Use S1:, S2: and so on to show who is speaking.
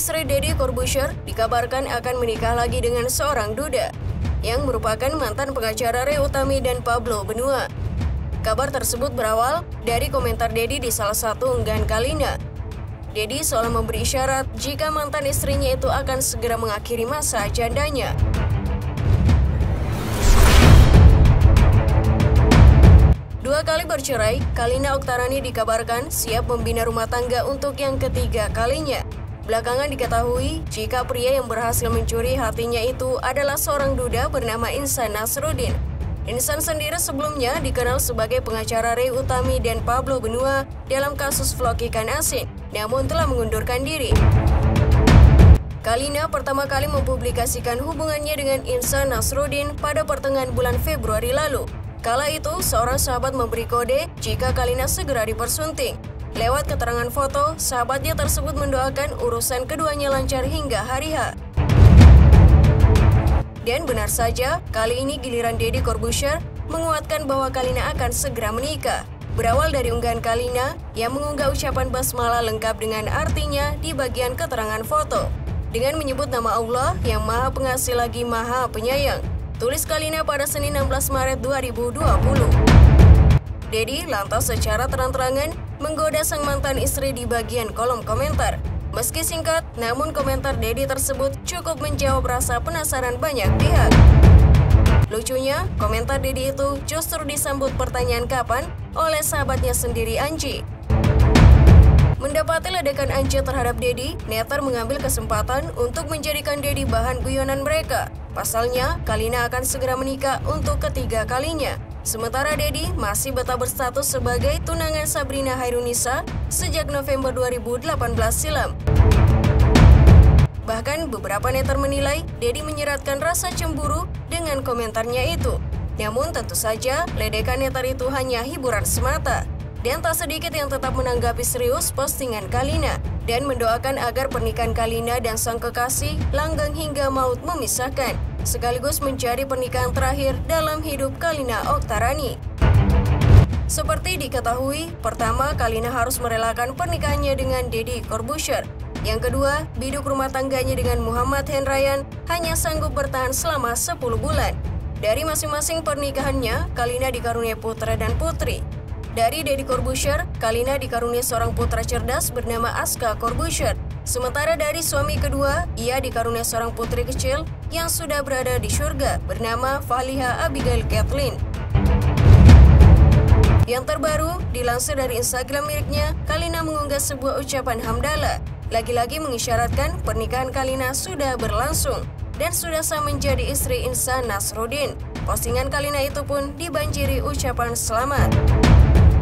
S1: istri Deddy Corbuzier dikabarkan akan menikah lagi dengan seorang duda yang merupakan mantan pengacara Ray Utami dan Pablo Benua. Kabar tersebut berawal dari komentar Deddy di salah satu unggahan Kalina. Deddy seolah memberi isyarat jika mantan istrinya itu akan segera mengakhiri masa jandanya. Dua kali bercerai, Kalina Oktarani dikabarkan siap membina rumah tangga untuk yang ketiga kalinya. Belakangan diketahui jika pria yang berhasil mencuri hatinya itu adalah seorang duda bernama Insan Nasruddin. Insan sendiri sebelumnya dikenal sebagai pengacara Ray Utami dan Pablo Benua dalam kasus vlog ikan asin, namun telah mengundurkan diri. Kalina pertama kali mempublikasikan hubungannya dengan Insan Nasruddin pada pertengahan bulan Februari lalu. Kala itu, seorang sahabat memberi kode jika Kalina segera dipersunting. Lewat keterangan foto, sahabatnya tersebut mendoakan urusan keduanya lancar hingga hari H. Dan benar saja, kali ini giliran Deddy Corbuzier menguatkan bahwa Kalina akan segera menikah. Berawal dari unggahan Kalina yang mengunggah ucapan basmalah lengkap dengan artinya di bagian keterangan foto. Dengan menyebut nama Allah yang Maha Pengasih lagi Maha Penyayang. Tulis Kalina pada Senin 16 Maret 2020. Deddy lantas secara terang-terangan menggoda sang mantan istri di bagian kolom komentar. Meski singkat, namun komentar Deddy tersebut cukup menjawab rasa penasaran banyak pihak. Lucunya, komentar Deddy itu justru disambut pertanyaan kapan oleh sahabatnya sendiri Anji. Mendapati ledakan Anji terhadap Deddy, Netter mengambil kesempatan untuk menjadikan Deddy bahan guyonan mereka. Pasalnya, Kalina akan segera menikah untuk ketiga kalinya. Sementara Deddy masih betah berstatus sebagai tunangan Sabrina Hairunisa sejak November 2018 silam. Bahkan beberapa netter menilai Deddy menyiratkan rasa cemburu dengan komentarnya itu. Namun tentu saja, ledekan netter itu hanya hiburan semata. Dan tak sedikit yang tetap menanggapi serius postingan Kalina dan mendoakan agar pernikahan Kalina dan sang kekasih langgeng hingga maut memisahkan, sekaligus mencari pernikahan terakhir dalam hidup Kalina Oktarani. Seperti diketahui, pertama Kalina harus merelakan pernikahannya dengan Deddy Corbuzier. Yang kedua, biduk rumah tangganya dengan Muhammad Henryan hanya sanggup bertahan selama 10 bulan. Dari masing-masing pernikahannya, Kalina dikaruniai putra dan putri. Dari Deddy Corbuzier, Kalina dikaruniai seorang putra cerdas bernama Aska Corbuzier. Sementara dari suami kedua, ia dikaruniai seorang putri kecil yang sudah berada di surga bernama Faliha Abigail Kathleen. Yang terbaru, dilansir dari Instagram miliknya, Kalina mengunggah sebuah ucapan hamdalah. Lagi-lagi mengisyaratkan pernikahan Kalina sudah berlangsung dan sudah sah menjadi istri Insan Nasruddin. Postingan Kalina itu pun dibanjiri ucapan selamat.